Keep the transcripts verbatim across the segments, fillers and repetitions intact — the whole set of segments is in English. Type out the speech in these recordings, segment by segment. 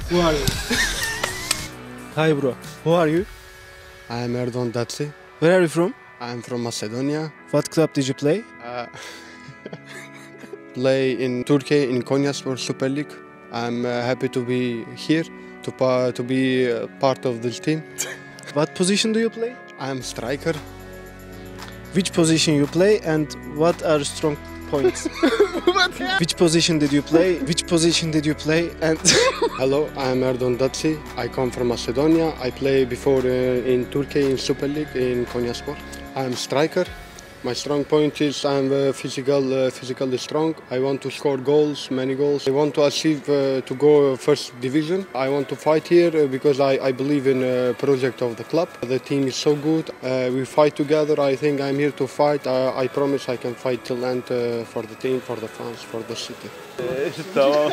Who are you? Hi bro, who are you? I'm Erdoğan Datsi. Where are you from? I'm from Macedonia. What club did you play? Uh, play in Turkey in Konyaspor Super League. I'm uh, happy to be here, to, pa to be uh, part of this team. What position do you play? I'm striker. Which position you play and what are strong points? Which position did you play? Which position did you play? And Hello, I'm Erdoğan Datsi. I come from Macedonia. I play before uh, in Turkey in Super League in Konyaspor. I'm striker. My strong point is I'm uh, physical, uh, physically strong. I want to score goals, many goals. I want to achieve uh, to go first division. I want to fight here uh, because I, I believe in the project of the club. The team is so good. Uh, we fight together. I think I'm here to fight. Uh, I promise I can fight till end uh, for the team, for the fans, for the city. Tamam.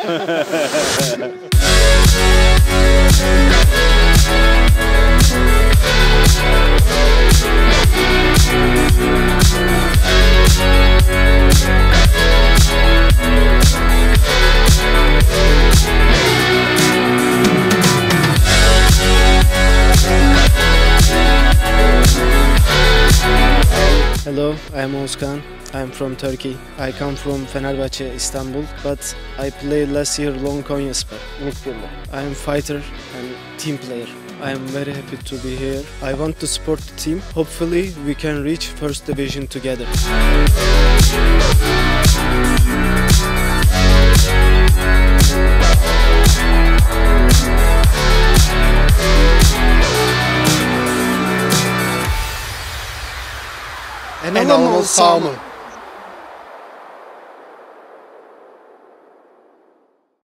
Hello, I am Oğuzkan. I am from Turkey. I come from Fenerbahçe, Istanbul, but I played last year Long Konyaspor, midfielder. I am fighter and team player. I am very happy to be here. I want to support the team. Hopefully we can reach first division together. En allemaal samen.